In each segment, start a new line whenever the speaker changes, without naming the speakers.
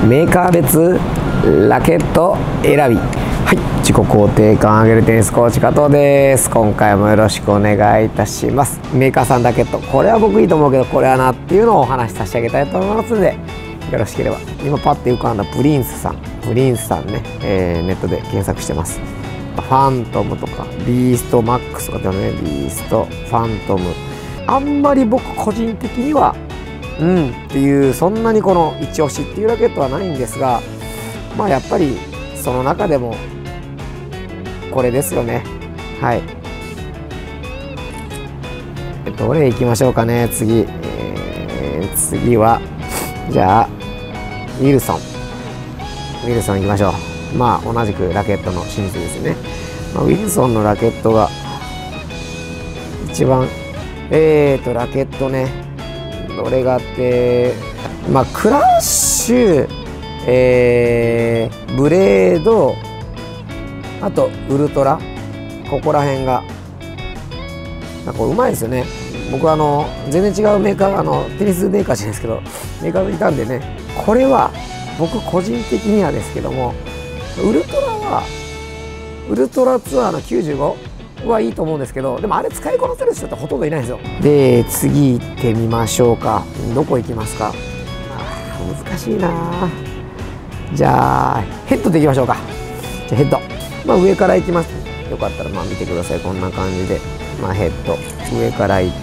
メーカー別ラケット選び。はい、自己肯定感上げるテニスコーチ加藤です。今回もよろしくお願いいたします。メーカーさんラケット、これは僕いいと思うけどこれはなっていうのをお話しさせてあげたいと思いますので、よろしければ。今パッて浮かんだプリンスさんね、ネットで検索してます。ファントムとかビーストマックスとかってね、ビーストファントム、あんまり僕個人的にはっていう、そんなにこの一押しっていうラケットはないんですが、まあやっぱりその中でもこれですよね。はい、どれいきましょうかね。次はじゃあウィルソンいきましょう。まあ同じくラケットの真実ですね。ウィルソンのラケットが一番ラケットね、どれがあって、まあクラッシュ、ブレード、あとウルトラ、ここら辺がなんかうまいですよね。僕は全然違うメーカー、テニスメーカーじゃないですけどメーカーがいたんでね、これは僕個人的にはですけども、ウルトラツアーの95はいいと思うんですけど、でもあれ使いこなせる人ってほとんどいないんですよ。で次行ってみましょうか。どこ行きますか。難しいな。じゃあヘッドでいきましょうか。じゃあヘッド、上から行きます。よかったら見てください。こんな感じで、ヘッド上から行って、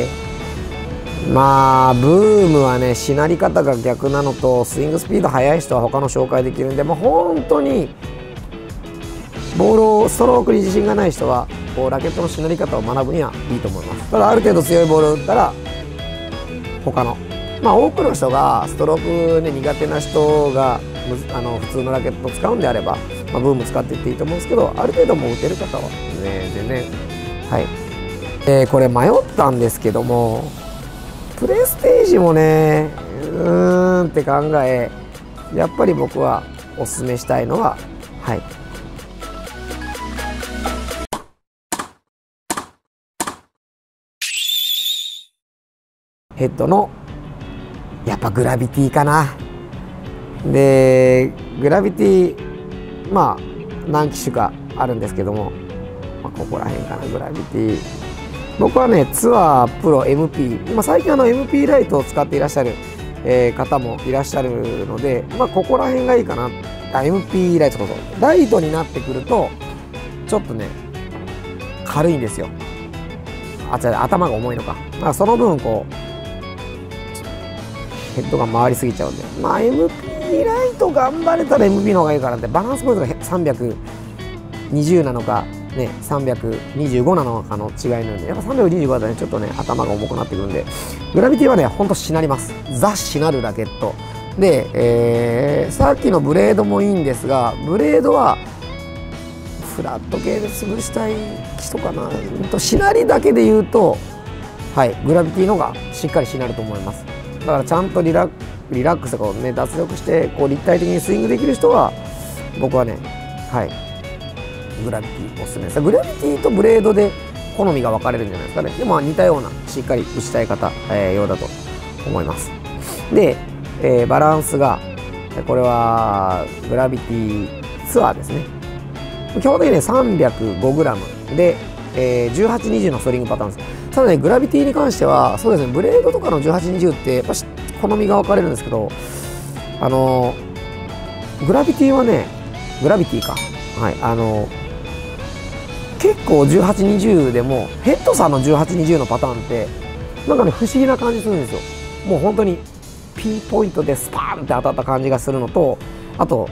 ブームはね、しなり方が逆なのとスイングスピード速い人は他の紹介できるんで、本当にボールをストロークに自信がない人はラケットのしなり方を学ぶにはいいと思います。ただある程度強いボールを打ったら他の多くの人がストローク、ね、苦手な人が普通のラケットを使うんであれば、ブーム使っていっていいと思うんですけど、ある程度もう打てる方は、ね、全然はい、これ迷ったんですけども、プレステージもねって考え、やっぱり僕はおすすめしたいのはヘッドのやっぱグラビティかな。でグラビティ何機種かあるんですけども、ここら辺かな。グラビティ、僕はねツアープロ MP、 今最近MP ライトを使っていらっしゃる、方もいらっしゃるので、ここら辺がいいかな。MP ライトとライトになってくるとちょっとね軽いんですよ。頭が重いのか、その分ヘッドが回りすぎちゃうんで、MP ライト頑張れたら MP の方がいいからって、バランスポイントが320なのかね、325なのかの違いなんで、やっぱ325だとねちょっとね頭が重くなってくるんで、グラビティはねほんとしなります。ザしなるラケットで、さっきのブレードもいいんですが、ブレードはフラット系で潰したい人かな。しなりだけで言うとグラビティの方がしっかりしなると思います。だからちゃんとリラックスとかをね脱力して立体的にスイングできる人は僕はねグラビティおすすめです。グラビティとブレードで好みが分かれるんじゃないですかね。でも似たようなしっかり打ちたい方、ようだと思います。で、バランスがこれはグラビティツアーですね。基本的にね 305g で、1820のストリングパターンです。ただねグラビティに関してはそうですね、ブレードとかの1820ってやっぱ好みが分かれるんですけど、グラビティはね結構1820でもヘッドさんの1820のパターンってなんかね不思議な感じするんですよ。もう本当にピンポイントでスパーンって当たった感じがするのと、あと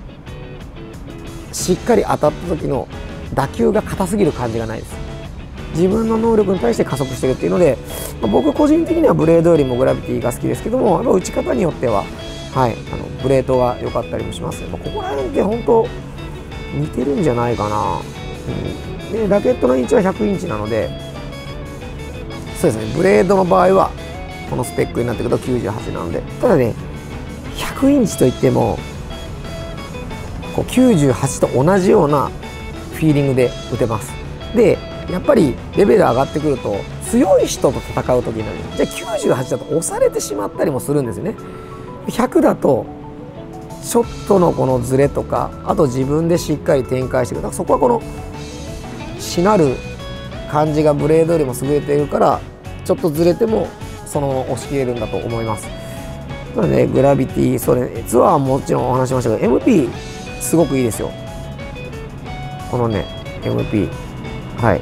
しっかり当たった時の打球が硬すぎる感じがないです。自分の能力に対して加速してるっていうので、僕個人的にはブレードよりもグラビティが好きですけども、打ち方によってはブレードが良かったりもしますね。ここら辺って本当似てるんじゃないかな。でラケットのインチは100インチなので、そうですね、ブレードの場合はこのスペックになってくると98なので、ただね100インチといっても98と同じようなフィーリングで打てます。でやっぱりレベル上がってくると強い人と戦う時になる。じゃあ98だと押されてしまったりもするんですよね。100だとちょっとのこのズレとか、あと自分でしっかり展開していく。だからそこはこのしなる感じがブレードよりも優れているから、ちょっとずれてもそのまま押し切れるんだと思います。なのでグラビティ、それツアーはもちろんお話しましたけど MP すごくいいですよ。このね MP はい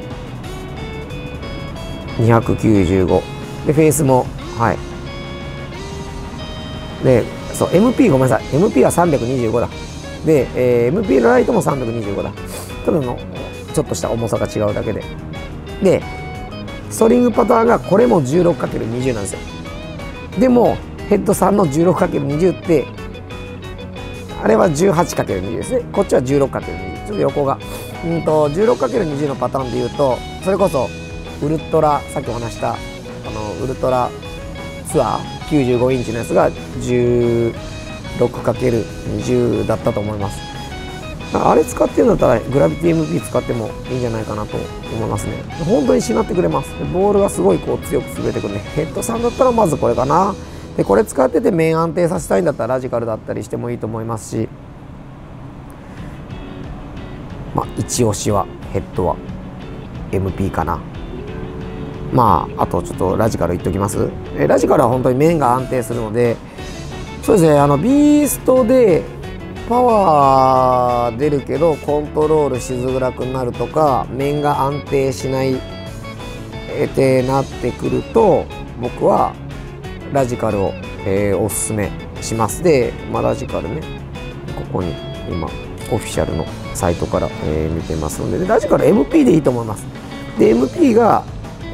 295でフェイスもはいで、そう MP ごめんなさい MP は325だで、MP のライトも325だ。ただのちょっとした重さが違うだけで、でストリングパターンがこれも 16×20 なんですよ。でもヘッドさんの 16×20 ってあれは 18×20 ですね。こっちは 16×20。ちょっと横が16×20 のパターンでいうと、それこそウルトラ、さっきお話したウルトラツアー95インチのやつが 16×20 だったと思います。あれ使ってるんだったらグラビティ MP 使ってもいいんじゃないかなと思いますね。本当にしなってくれます。ボールがすごいこう強く滑ってくるね。ヘッドさんだったらまずこれかな。でこれ使ってて面安定させたいんだったらラジカルだったりしてもいいと思いますし、まあ一押しはヘッドは MP かな。まああとちょっとラジカル言っときます。ラジカルは本当に面が安定するので、そうですね、ビーストでパワー出るけどコントロールしづらくなるとか、面が安定しないってなってくると、僕はラジカルを、おすすめします。で、まあ、ラジカルね、ここに今オフィシャルのサイトから、見てますので、ラジカル MP でいいと思います。で MP が、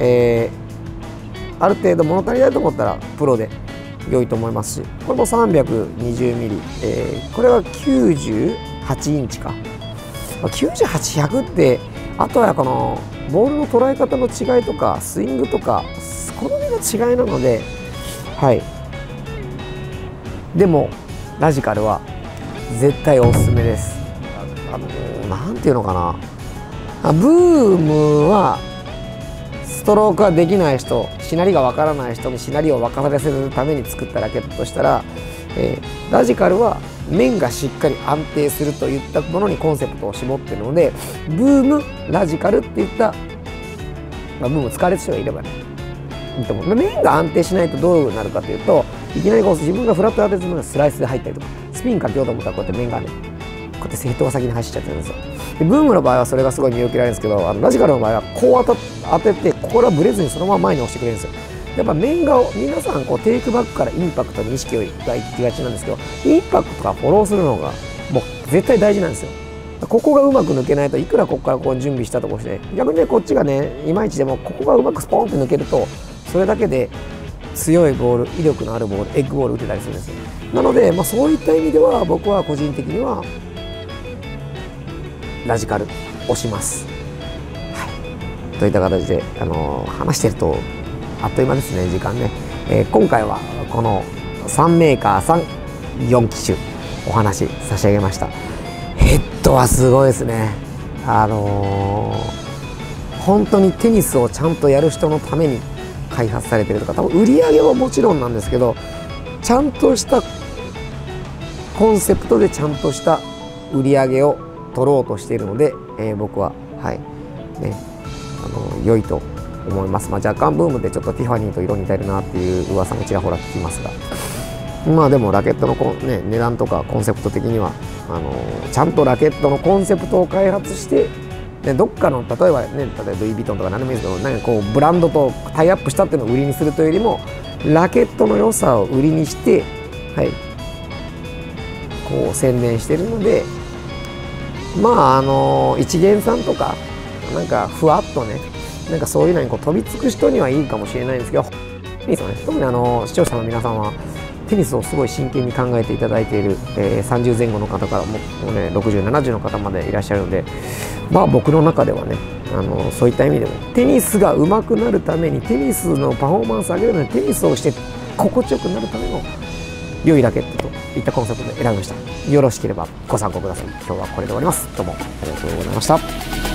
ある程度物足りないと思ったらプロで良いと思いますし、これも 320mm、これは98インチか、98100って、あとはこのボールの捉え方の違いとかスイングとか好みの違いなので、はい、でもラジカルは絶対おすすめです。なんていうのかな、ブームはストロークができない人、しなりがわからない人にしなりを分からせるために作ったラケットとしたら、ラジカルは面がしっかり安定するといったものにコンセプトを絞っているので、ブームラジカルっていった、まあ、ブーム使われる人がいればねいいと思う。面が安定しないとどうなるかというと、いきなりこう自分がフラット当てずのスライスで入ったりとか、スピンかけようと思ったらこうやって面がね、こうやってヘッドが先に走っちゃってるんですよ。でブームの場合はそれがすごい見受けられるんですけど、ラジカルの場合はこう当てて、ここがブレずにそのまま前に押してくれるんですよ。やっぱ面が皆さんこうテイクバックからインパクトに意識がいきがちなんですけど、インパクトとかフォローするのがもう絶対大事なんですよ。ここがうまく抜けないと、いくらここからこう準備したとこして、逆にねこっちがねいまいちでも、ここがうまくスポーンって抜けると、それだけで強いボール、威力のあるボール、エッグボール打てたりするんですよ。なので、まあ、そういった意味では僕は個人的にはラジカル押します。はい、といった形で、話してるとあっという間ですね、時間ね。今回はこの3メーカーさん4機種お話し差し上げました。ヘッドはすごいですね。本当にテニスをちゃんとやる人のために開発されてるとか、多分売り上げはもちろんなんですけど、ちゃんとしたコンセプトでちゃんとした売り上げを取ろうとしているので、僕ははいね良いと思います。まあ、若干ブームでちょっとティファニーと色似てるなっていう噂もちらほら聞きますが、まあでもラケットの値段とかコンセプト的にはちゃんとラケットのコンセプトを開発して、でどっかの例えばルイ・ヴィトンとか何でもいいですけど、なんかこうブランドとタイアップしたっていうのを売りにするというよりも、ラケットの良さを売りにして、はい、こう宣伝してるので、まあ一元さんとかなんかふわっとね、なんかそういうのにこう飛びつく人にはいいかもしれないんですけど、いいですよね。特に視聴者の皆さんはテニスをすごい真剣に考えていただいている、30前後の方からもうね60、70の方までいらっしゃるので、まあ僕の中ではねそういった意味でもテニスが上手くなるために、テニスのパフォーマンスを上げるのに、テニスをして心地よくなるための良いラケットといったコンセプトで選びました。よろしければご参考ください。今日はこれで終わります。どうもありがとうございました。